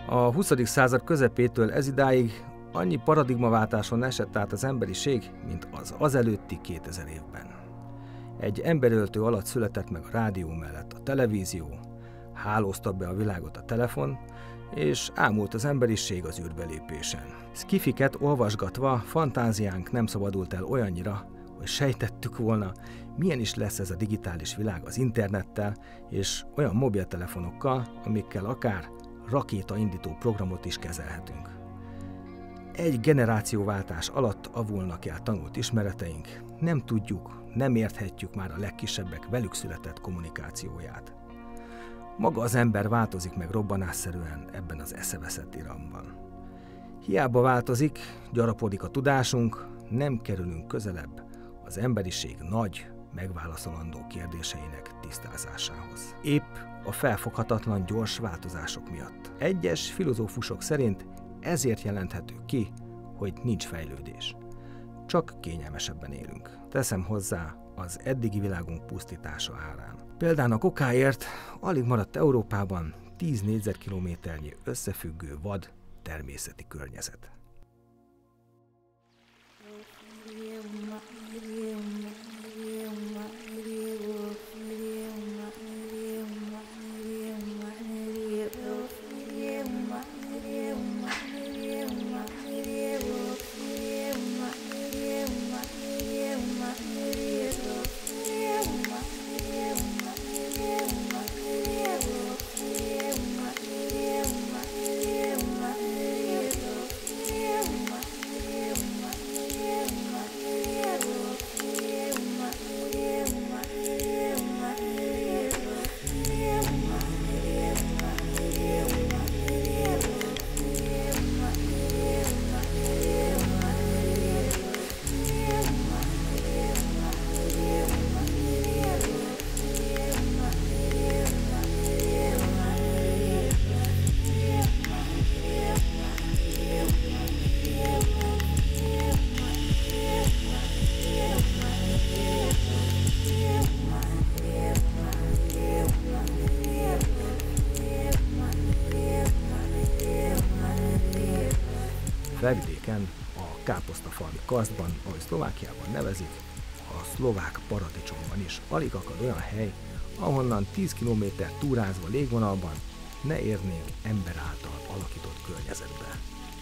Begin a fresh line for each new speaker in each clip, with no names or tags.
A 20. század közepétől ezidáig annyi paradigmaváltáson esett át az emberiség, mint az azelőtti 2000 évben. Egy emberöltő alatt született meg a rádió mellett a televízió, hálózta be a világot a telefon, és ámult az emberiség az űrbelépésen. Szkifiket olvasgatva fantáziánk nem szabadult el olyannyira, hogy sejtettük volna, milyen is lesz ez a digitális világ az internettel és olyan mobiltelefonokkal, amikkel akár rakétaindító programot is kezelhetünk. Egy generációváltás alatt avulnak el tanult ismereteink, nem tudjuk, nem érthetjük már a legkisebbek velük született kommunikációját. Maga az ember változik meg robbanásszerűen ebben az eszeveszett iramban. Hiába változik, gyarapodik a tudásunk, nem kerülünk közelebb az emberiség nagy, megválaszolandó kérdéseinek tisztázásához. Épp a felfoghatatlan gyors változások miatt. Egyes filozófusok szerint ezért jelenthető ki, hogy nincs fejlődés. Csak kényelmesebben élünk. Teszem hozzá az eddigi világunk pusztítása árán. Például okáért alig maradt Európában 10 négyzetkilométernyi összefüggő vad természeti környezet. Felvidéken, a káposztafalvi karsztban, ahogy Szlovákiában nevezik, a szlovák paradicsomban is alig akad olyan hely, ahonnan 10 km túrázva légvonalban ne érnénk ember által alakított környezetbe.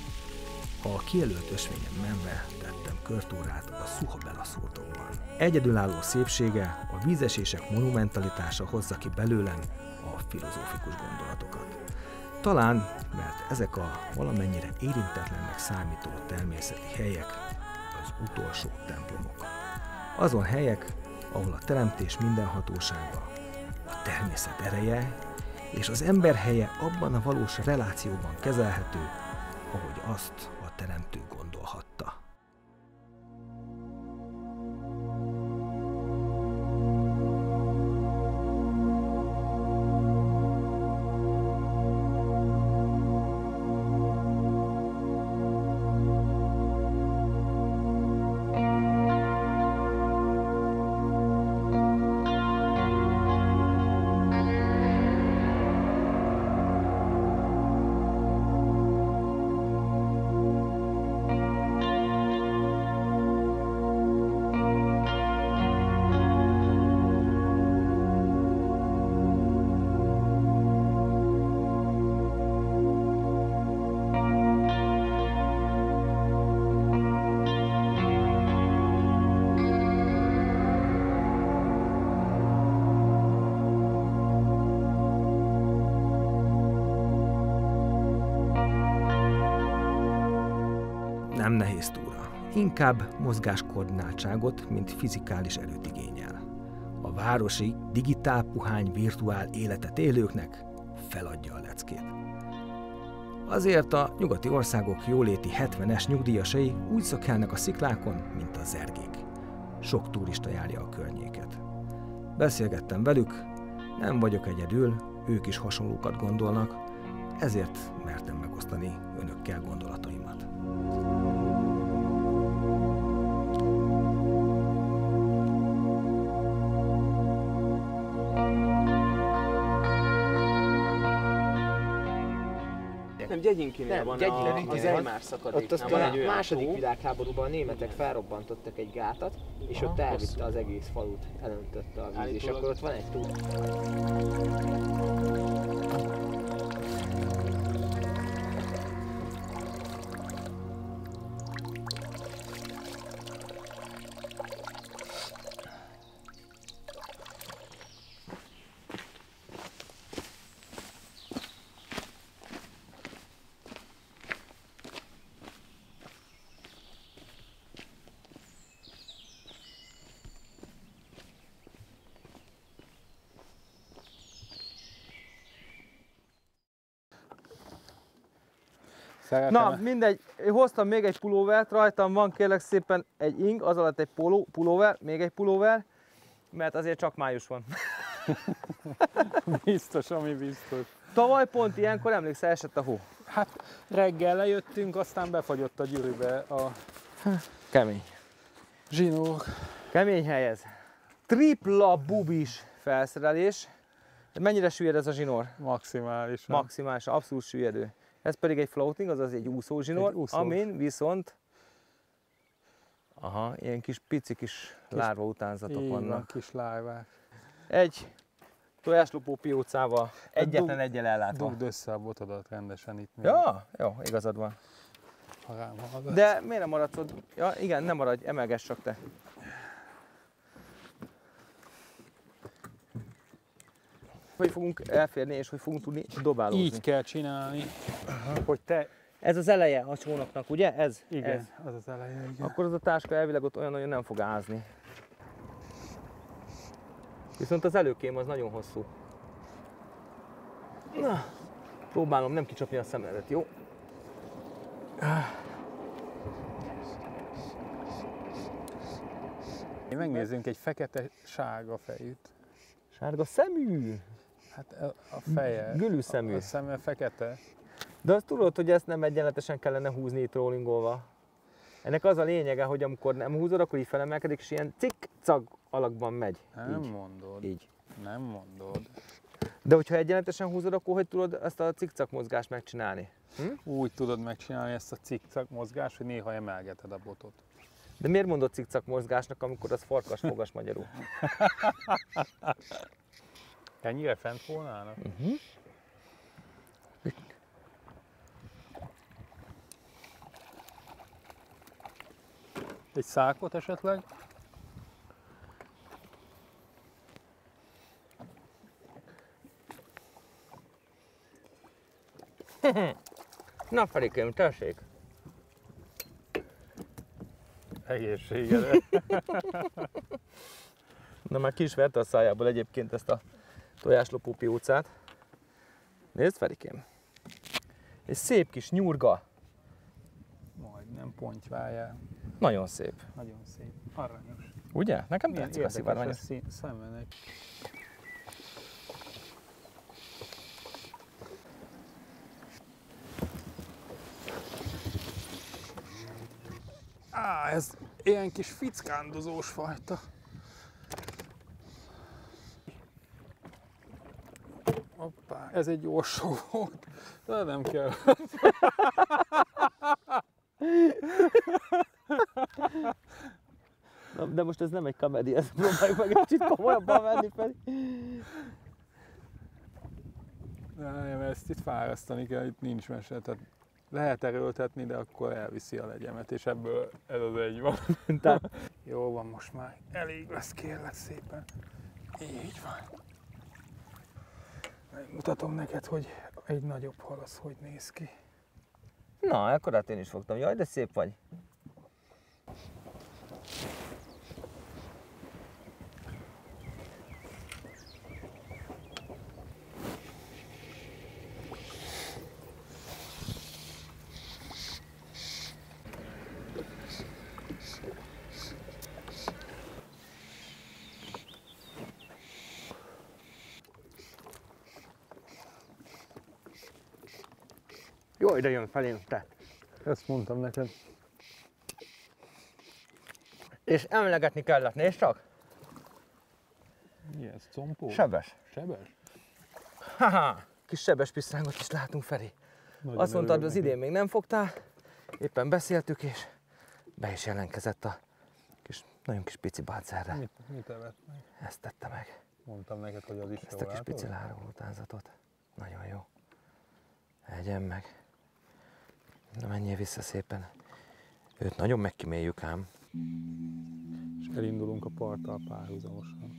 A kijelölt ösvényen menve tettem körtúrát a Suhabela szurtokban. Egyedülálló szépsége, a vízesések monumentalitása hozza ki belőlem a filozófikus gondolatokat. Talán, mert ezek a valamennyire érintetlennek számító természeti helyek az utolsó templomok. Azon helyek, ahol a teremtés mindenhatósága, a természet ereje és az ember helye abban a valós relációban kezelhető, ahogy azt a teremtő gondolhatta. Nem nehéz túra. Inkább mozgáskoordináltságot, mint fizikális erőt igényel. A városi, digitál puhány virtuál életet élőknek feladja a leckét. Azért a nyugati országok jóléti 70-es nyugdíjasai úgy szökelnek a sziklákon, mint a zergék. Sok turista járja a környéket. Beszélgettem velük, nem vagyok egyedül, ők is hasonlókat gondolnak, ezért mertem megosztani önökkel gondolataimat.
Nem, Gyegyinkinél van az Eimár szakadék.
Ott aztán a második világháborúban a németek felrobbantottak egy gátat, és ott elvitte az egész falut, elöntötte a víz, és akkor ott van egy tó.
Na, mindegy, én hoztam még egy pulóvert, rajtam van kérlek szépen egy ing, az alatt egy pulóver, még egy pulóver, mert azért csak május van.
Biztos, ami biztos.
Tavaly pont ilyenkor, emlékszel, esett a hó.
Hát reggel lejöttünk, aztán befagyott a gyűrűbe a
Kemény.
zsinór.
Kemény helyez. Tripla bubis felszerelés. Mennyire süllyed ez a zsinór?
Maximálisan.
Maximális, abszolút süllyedő. Ez pedig egy floating, azaz egy úszó zsinór, amin viszont ilyen kis pici kis lárva utánzatok vannak.
Kis lárvák.
Egy tojáslopó piócával, egyetlen egyel ellátva.
Dugd össze a botodat rendesen itt.
Ja, jó, igazad van.
Ha rám hallgatsz.
De miért nem maradsz ott? Ja, igen, nem maradj, emelgess csak te. Hogy fogunk elférni, és hogy fogunk tudni dobálózni.
Így kell csinálni, hogy te...
Ez az eleje a csónaknak, ugye? Ez?
Igen,
ez.
az az eleje, igen.
Akkor az a táska elvileg ott olyan nagyon nem fog ázni. Viszont az előkém az nagyon hosszú. Na, próbálom nem kicsapni a szemledet, jó?
Megnézzünk egy fekete-sárga fejűt.
Sárga szemű?
Hát a feje.
Gülű szemű.
A szeme fekete.
De azt tudod, hogy ezt nem egyenletesen kellene húzni itt rollingolva? Ennek az a lényege, hogy amikor nem húzod, akkor így felemelkedik, és ilyen cikk-cag alakban megy.
Nem
így.
mondod.
Így.
Nem mondod.
De hogyha egyenletesen húzod, akkor hogy tudod ezt a cikk-cag mozgást megcsinálni?
Úgy tudod megcsinálni ezt a cikk-cag mozgást, hogy néha emelgeted a botot.
De miért mondod cikk-cag mozgásnak, amikor az farkas-fogas magyarul?
Ennyire fent volnának? Egy szákot esetleg?
Na Ferikém, tessék!
Egészségedre.
Na már ki is verte a szájából egyébként ezt a tojáslopó piócát. Nézd Ferikém! Egy szép kis nyurga.
Majdnem pontyvájál.
Nagyon szép.
Nagyon szép. Aranyos.
Ugye? Nekem tetszik a szivárvány.
Szemmenek. Ez ilyen kis fickándozós fajta. Hoppá, ez egy orsó volt, de nem kell.
Na, de most ez nem egy comedy, ezt próbáljuk meg egy kicsit komolyabban venni fel.
Nem, ezt itt fárasztani kell, itt nincs mese. Tehát lehet erőltetni, de akkor elviszi a legyemet, és ebből ez az egy van. Jó van, most már elég lesz, kérlek szépen. Így van. Megmutatom neked, hogy egy nagyobb hal az hogy néz ki.
Na, ekkorát én is fogtam. Jaj, de szép vagy. Jó, ide jön felém, te.
Ezt mondtam neked.
És emlegetni kellett, nézd csak.
Mi ez, compó?
Sebes.
Sebes?
Haha, kis sebes piszrángot is látunk felé.
Nagyon
Azt mondtad, az
örülök
idén még nem fogtál, éppen beszéltük, és be is jelentkezett a nagyon kis pici bácerre.
Mit evett meg?
Ezt tette meg.
Mondtam neked, hogy az is
Ezt
jó,
a kis pici láró utánzatot. Nagyon jó. Egyen meg. Na, menjél vissza szépen. Őt nagyon megkíméljük ám.
És elindulunk a parttal párhuzamosan.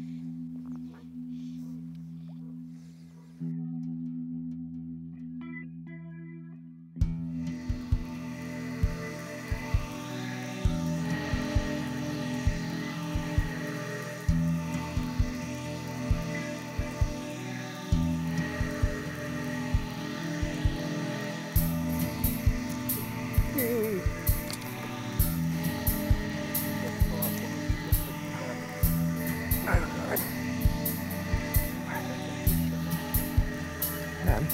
Nem.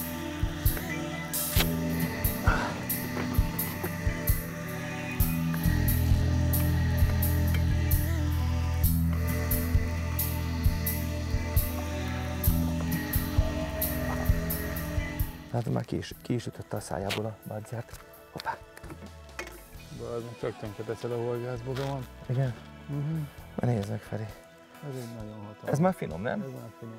Hát már ki is ütötte a szájából a badzert. Hoppá.
Balázs, meg csak tönkreteszed a horgászbogamat.
Igen? Na nézd meg, Feri.
Ez egy nagyon hatalmas.
Ez már finom, nem?
Ez már finom.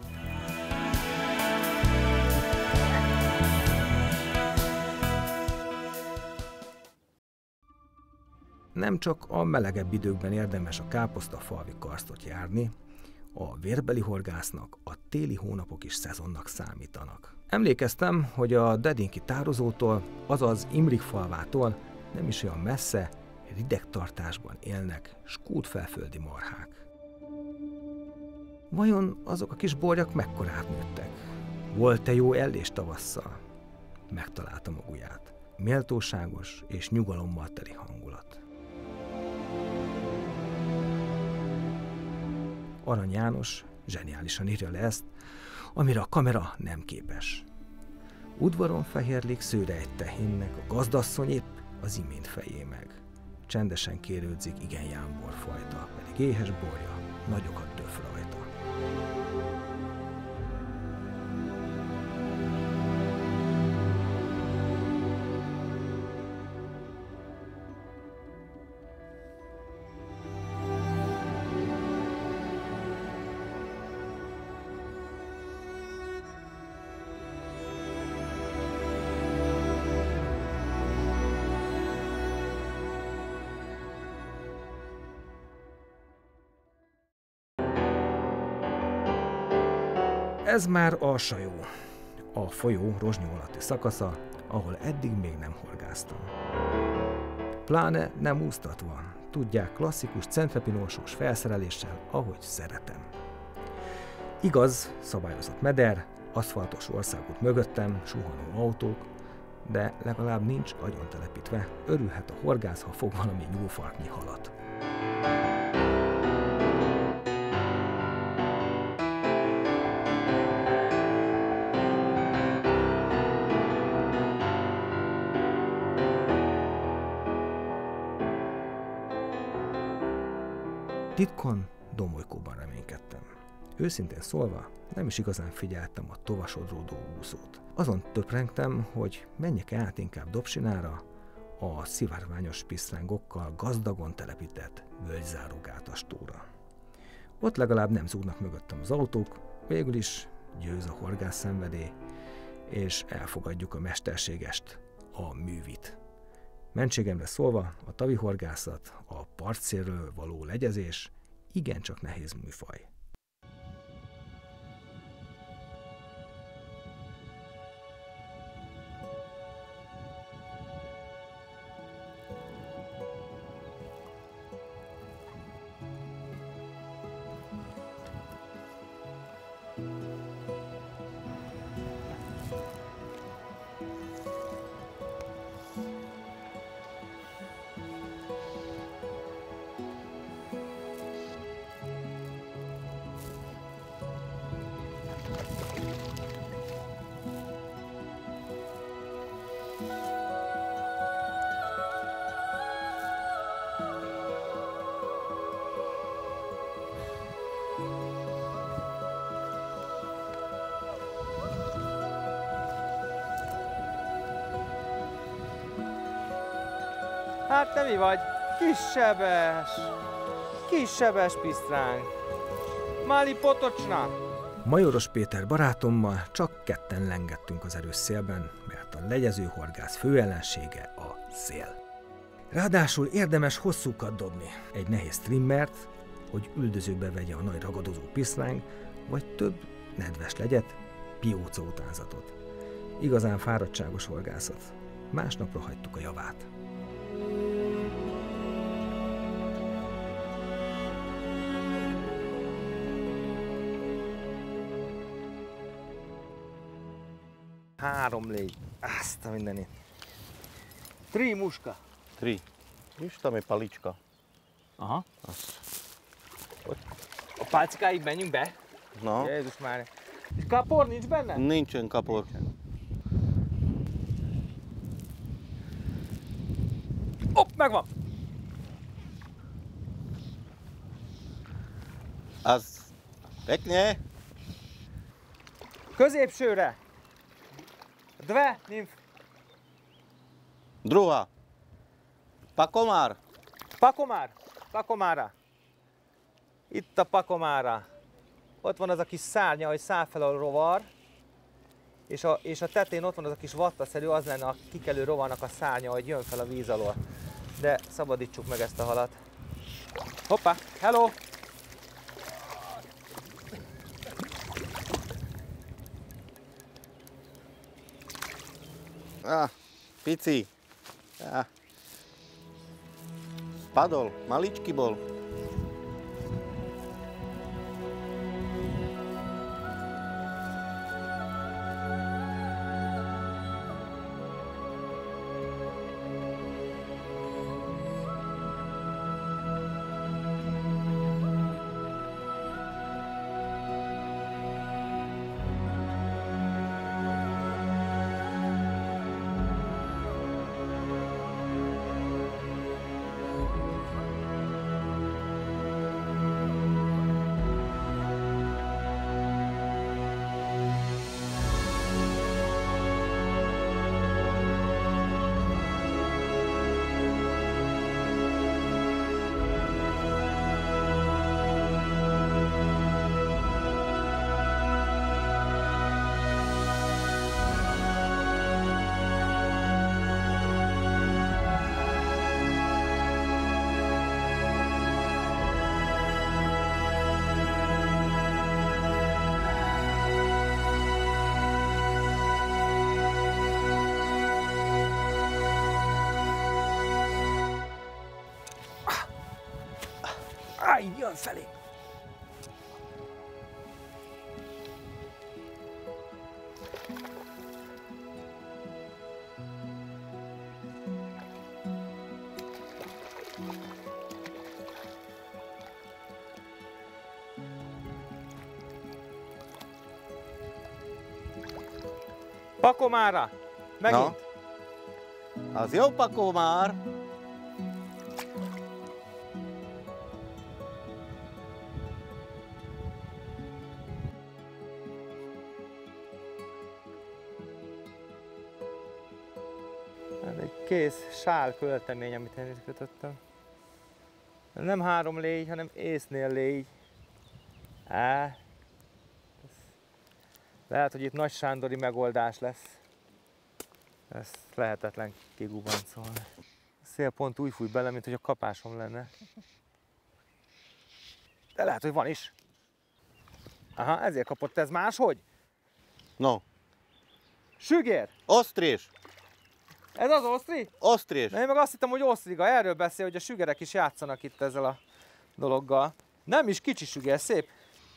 Nem csak a melegebb időkben érdemes a káposztafalvi karsztot járni, a vérbeli horgásznak a téli hónapok is szezonnak számítanak. Emlékeztem, hogy a Dedinki tározótól, azaz Imrikfalvától nem is olyan messze, ridegtartásban élnek skótfelföldi marhák. Vajon azok a kis borjak mekkorát nőttek? Volt-e jó ellés tavasszal? Megtalálta maguját. Méltóságos és nyugalommal teli hangulat. Arany János zseniálisan írja le ezt, amire a kamera nem képes. Udvaron fehérlik szőre egy tehénnek, a gazdasszony épp az imént fejé meg. Csendesen kérődzik igen jámborfajta, pedig éhes borja nagyokat döf rajta. Ez már a Sajó, a folyó Rozsnyó alatti szakasza, ahol eddig még nem horgáztam. Pláne nem úsztatva, tudják, klasszikus centrepinósós felszereléssel, ahogy szeretem. Igaz, szabályozott meder, aszfaltos országút mögöttem, suhanó autók, de legalább nincs agyon telepítve, örülhet a horgász, ha fog valami nyúlfarknyi halat. Titkon Domolykóban reménykedtem. Őszintén szólva, nem is igazán figyeltem a tovasodródó úszót. Azon töprengtem, hogy menjek át inkább Dobsinára, a szivárványos pisztrángokkal gazdagon telepített völgyzárógátastóra. Ott legalább nem zúgnak mögöttem az autók, végül is győz a horgász szenvedély, és elfogadjuk a mesterségest, a művit. Mentségemre szólva, a tavi horgászat, a partszélről való legyezés igencsak nehéz műfaj. Hát te mi vagy? Kissebes pisztráng. Máli potocsna. Majoros Péter barátommal csak ketten lengettünk az erős szélben, mert a legyezőhorgász fő ellensége a szél. Ráadásul érdemes hosszúkat dobni. Egy nehéz trimmert, hogy üldözőbe vegye a nagy ragadozó pisztráng, vagy több nedves legyet, pióca utánzatot. Igazán fáradtságos horgászat. Másnapra hagytuk a javát. Három légy. Azt a mindenit. Tri muška.
Tri. Viš, tam je palička.
Aha. A pálcikáig menjünk be?
No.
Jézus már. És kapor nincs benne?
Nincsen kapor.
Hopp, megvan!
Az pekne.
Középsőre! Dve, nymf.
Druhá. Pakomár.
Pakomára. Itt a pakomára. Ott van az a kis szárnya, hogy száll fel a rovar, és a tetején ott van az a kis vattaszerű, az lenne a kikelő rovarnak a szárnya, hogy jön fel a víz alól. De szabadítsuk meg ezt a halat. Hoppá, hello!
Pici. Spadol, maličký bol.
Jön felé! Pakomára! Megint!
No. Az jó pakomár.
Egy kész sál költemény, amit én itt kötöttem. Nem 3 légy, hanem észnél légy. Lehet, hogy itt Nagy Sándori megoldás lesz. Ezt lehetetlen kigubancolni. A szél pont úgy fúj bele, mint hogy a kapásom lenne. De lehet, hogy van is. Aha, ezért kapott ez máshogy.
No.
Sügér!
Ostrés.
Ez az osztri?
Ostrés.
Na, én meg azt hittem, hogy osztriga. Erről beszél, hogy a sügerek is játszanak itt ezzel a dologgal. Nem is kicsi süger, szép.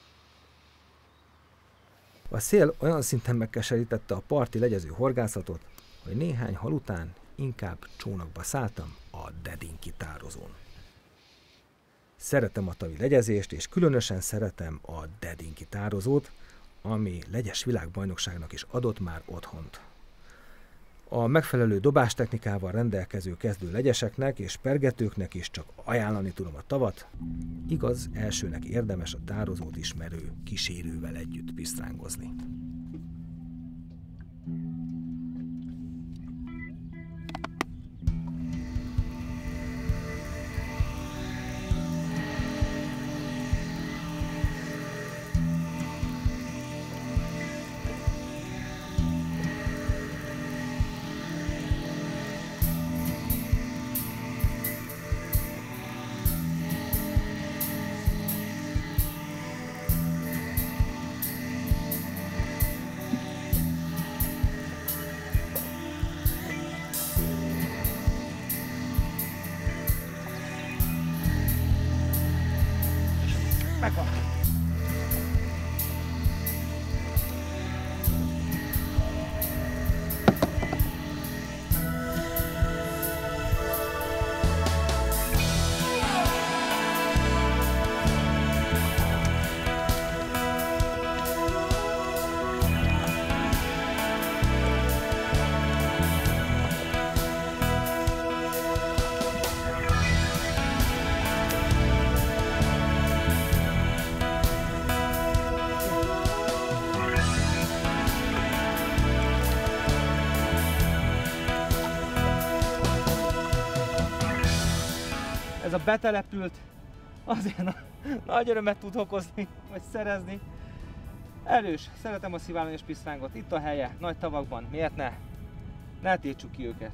A szél olyan szinten megkeserítette a parti legyező horgászatot, hogy néhány hal után inkább csónakba szálltam a Dedinki tározón. Szeretem a tavi legyezést, és különösen szeretem a Dedinki tározót, ami legyes világbajnokságnak is adott már otthont. A megfelelő dobástechnikával rendelkező kezdő legyeseknek és pergetőknek is csak ajánlani tudom a tavat, igaz, elsőnek érdemes a tározót ismerő kísérővel együtt pisztrángozni. Megvan! Ez a betelepült azért nagy örömet tud okozni, vagy szerezni. Erős, szeretem a szivárványos pisztrángot, itt a helye, nagy tavakban, miért ne? Ne tiltsuk ki őket.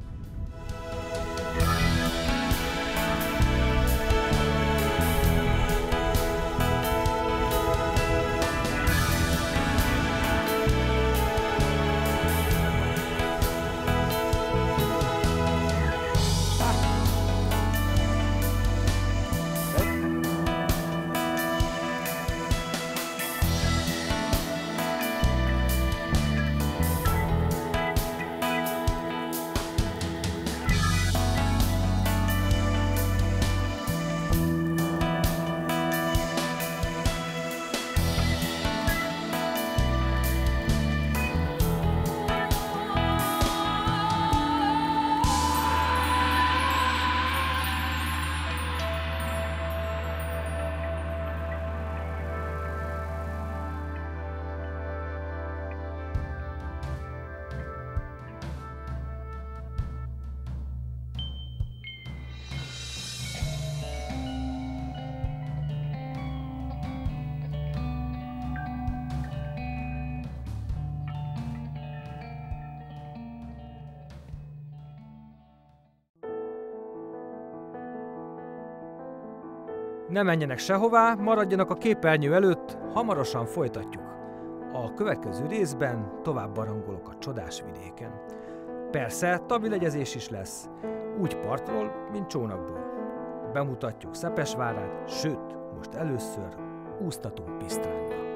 Ne menjenek sehová, maradjanak a képernyő előtt, hamarosan folytatjuk. A következő részben tovább barangolok a csodás vidéken. Persze, tavilegyezés is lesz, úgy partról, mint csónakból. Bemutatjuk Szepesvárát, sőt, most először úsztatunk Pisztrángra.